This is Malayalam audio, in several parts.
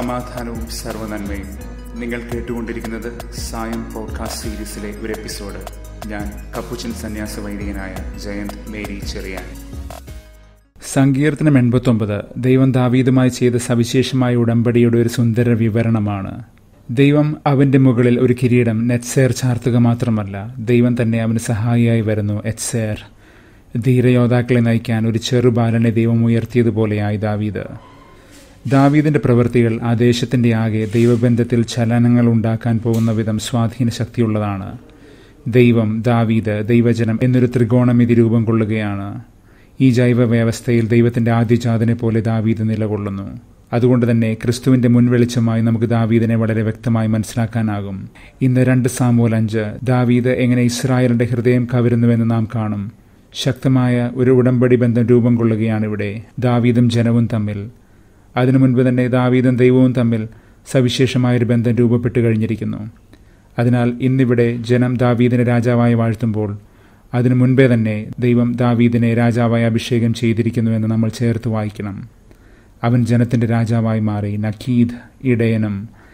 സമാധാനവും സർവ്വനന്മയും. നിങ്ങൾ കേട്ടുകൊണ്ടിരിക്കുന്നത് സായം പോഡ്കാസ്റ്റ് സീരീസിലെ ഒരു എപ്പിസോഡ്. ഞാൻ കപ്പുച്ചൻ സന്യാസ വൈദികനായ ജയന്ത് മേരി ചെറിയാൻ. സങ്കീർത്തനം 89 ദൈവം ദാവീദുമായി ചെയ്ത സവിശേഷമായ ഉടമ്പടിയുടെ ഒരു സുന്ദര വിവരണമാണ്. ദൈവം അവന്റെ മുകളിൽ ഒരു കിരീടം നെറ്റ്സേർ ചാർത്തുക മാത്രമല്ല, ദൈവം തന്നെ അവന് സഹായിയായി വരുന്നു. എറ്റ്സേർ, ധീരയോദ്ധാക്കളെ നയിക്കാൻ ഒരു ചെറുബാലനെ ദൈവം ഉയർത്തിയതുപോലെയായി ദാവീദിന്റെ പ്രവൃത്തികൾ ആ ദേശത്തിന്റെ ആകെ ദൈവബന്ധത്തിൽ ചലനങ്ങൾ ഉണ്ടാക്കാൻ പോകുന്ന വിധം സ്വാധീന ശക്തിയുള്ളതാണ്. ദൈവം, ദാവീദ്, ദൈവജനം എന്നൊരു ത്രികോണമിതി രൂപം കൊള്ളുകയാണ്. ഈ ജൈവ വ്യവസ്ഥയിൽ ദൈവത്തിന്റെ ആദ്യജാതനെ പോലെ ദാവീദ് നിലകൊള്ളുന്നു. അതുകൊണ്ട് തന്നെ ക്രിസ്തുവിന്റെ മുൻവെളിച്ചമായി നമുക്ക് ദാവീദിനെ വളരെ വ്യക്തമായി മനസ്സിലാക്കാനാകും. ഇന്ന് 2 സാമുവേൽ 5 ദാവീദ് എങ്ങനെ ഇസ്രായേലിന്റെ ഹൃദയം കവരുന്നുവെന്ന് നാം കാണും. ശക്തമായ ഒരു ഉടമ്പടി ബന്ധം രൂപം കൊള്ളുകയാണിവിടെ, ദാവീദും ജനവും തമ്മിൽ. അതിനു മുൻപ് തന്നെ ദാവീദും ദൈവവും തമ്മിൽ സവിശേഷമായൊരു ബന്ധം രൂപപ്പെട്ടു കഴിഞ്ഞിരിക്കുന്നു. അതിനാൽ ഇന്നിവിടെ ജനം ദാവീദിനെ രാജാവായി വാഴ്ത്തുമ്പോൾ അതിനു മുൻപേ തന്നെ ദൈവം ദാവീദിനെ രാജാവായി അഭിഷേകം ചെയ്തിരിക്കുന്നുവെന്ന് നമ്മൾ ചേർത്ത് വായിക്കണം. അവൻ ജനത്തിന്റെ രാജാവായി മാറി. നഗീദ്, ഇടയനും.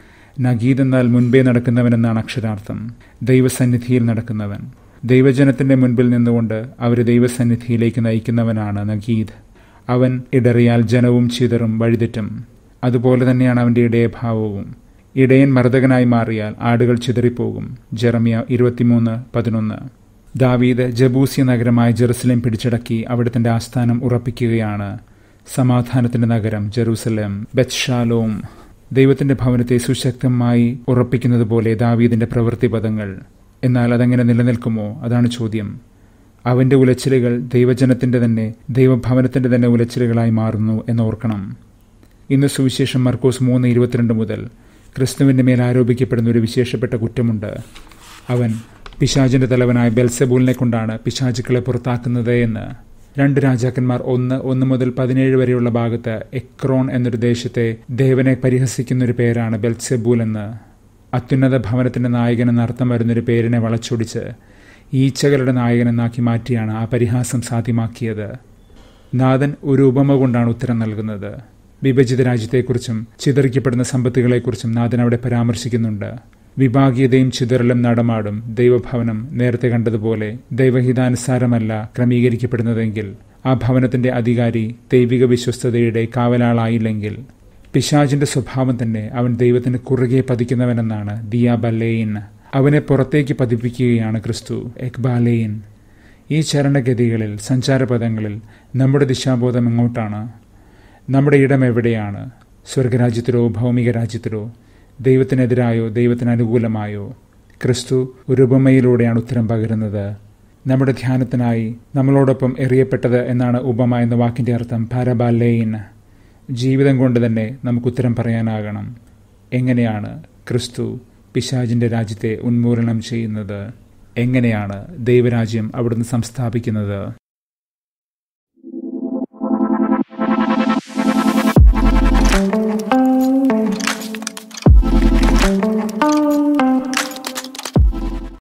നഗീദ് എന്നാൽ മുൻപേ നടക്കുന്നവനെന്നാണ് അക്ഷരാർത്ഥം. ദൈവസന്നിധിയിൽ നടക്കുന്നവൻ. ദൈവജനത്തിന്റെ മുൻപിൽ നിന്നുകൊണ്ട് അവരെ ദൈവസന്നിധിയിലേക്ക് നയിക്കുന്നവനാണ് നഗീദ്. അവൻ ഇടറിയാൽ ജനവും ചിതറും വഴിതെറ്റും. അതുപോലെ തന്നെയാണ് അവന്റെ ഇടയഭാവവും. ഇടയൻ മർദ്ദകനായി മാറിയാൽ ആടുകൾ ചിതറിപ്പോകും. ജെറമ്യ 23:11. ദാവീദ് ജബൂസ്യ നഗരമായ ജെറുസലേം പിടിച്ചടക്കി അവിടെ തന്റെ ആസ്ഥാനം ഉറപ്പിക്കുകയാണ്. സമാധാനത്തിന്റെ നഗരം ജെറുസലേം, ബെത്ശാലോം. ദൈവത്തിന്റെ ഭവനത്തെ സുശക്തമായി ഉറപ്പിക്കുന്നത് പോലെ ദാവീദിന്റെ പ്രവൃത്തി പദങ്ങൾ. എന്നാൽ അതെങ്ങനെ നിലനിൽക്കുമോ? അതാണ് ചോദ്യം. അവന്റെ ഉലച്ചിലുകൾ ദൈവജനത്തിന്റെ തന്നെ, ദൈവഭവനത്തിന്റെ തന്നെ ഉലച്ചിലുകളായി മാറുന്നു എന്നോർക്കണം. ഇന്ന് സുവിശേഷം മർക്കോസ് 3:22 മുതൽ ക്രിസ്തുവിന്റെ മേൽ ആരോപിക്കപ്പെടുന്ന ഒരു വിശേഷപ്പെട്ട കുറ്റമുണ്ട്. അവൻ പിശാചിന്റെ തലവനായ ബെൽസെബൂലിനെ കൊണ്ടാണ് പിശാചുക്കളെ പുറത്താക്കുന്നത് എന്ന്. 2 രാജാക്കന്മാർ 1 മുതൽ 17 വരെയുള്ള ഭാഗത്ത് എക്രോൺ എന്നൊരു ദേശത്തെ ദേവനെ പരിഹസിക്കുന്നൊരു പേരാണ് ബെൽസെബൂൽ എന്ന്. അത്യുന്നത ഭവനത്തിന്റെ നായകൻ എന്നർത്ഥം വരുന്നൊരു പേരിനെ വളച്ചൊടിച്ച് ഈച്ചകളുടെ നായകനെന്നാക്കി മാറ്റിയാണ് ആ പരിഹാസം സാധ്യമാക്കിയത്. നാഥൻ ഒരു ഉപമ കൊണ്ടാണ് ഉത്തരം നൽകുന്നത്. വിഭജിത രാജ്യത്തെക്കുറിച്ചും ചിതറിക്കപ്പെടുന്ന സമ്പത്തുകളെക്കുറിച്ചും നാഥൻ അവിടെ പരാമർശിക്കുന്നുണ്ട്. വിഭാഗീയതയും ചിതറലും നടമാടും ദൈവഭവനം നേരത്തെ കണ്ടതുപോലെ ദൈവഹിതാനുസാരമല്ല ക്രമീകരിക്കപ്പെടുന്നതെങ്കിൽ, ആ ഭവനത്തിന്റെ അധികാരി ദൈവിക വിശ്വസ്തതയുടെ കാവലാളായില്ലെങ്കിൽ, പിശാചിന്റെ സ്വഭാവം തന്നെ അവൻ ദൈവത്തിന് കുറുകെ പതിക്കുന്നവനെന്നാണ് ദിയാബല്ലേയിൻ. അവനെ പുറത്തേക്ക് പതിപ്പിക്കുകയാണ് ക്രിസ്തു, എക്ബാലേയിൻ. ഈ ചരണഗതികളിൽ, സഞ്ചാരപഥങ്ങളിൽ നമ്മുടെ ദിശാബോധം എങ്ങോട്ടാണ്? നമ്മുടെ ഇടം എവിടെയാണ്? സ്വർഗരാജ്യത്തിലോ ഭൗമിക രാജ്യത്തിലോ? ദൈവത്തിനെതിരായോ ദൈവത്തിന് അനുകൂലമായോ? ക്രിസ്തു ഒരു ഉപമയിലൂടെയാണ് ഉത്തരം പകരുന്നത്. നമ്മുടെ ധ്യാനത്തിനായി നമ്മളോടൊപ്പം എറിയപ്പെട്ടത് എന്നാണ് ഉപമ എന്ന വാക്കിന്റെ അർത്ഥം, പാരബാലേയിൻ. ജീവിതം കൊണ്ട് തന്നെ നമുക്ക് ഉത്തരം പറയാനാകണം. എങ്ങനെയാണ് ക്രിസ്തു പിശാചിന്റെ രാജ്യത്തെ ഉന്മൂലനം ചെയ്യുന്നത്? എങ്ങനെയാണ് ദൈവരാജ്യം അവിടുന്ന് സംസ്ഥാപിക്കുന്നത്?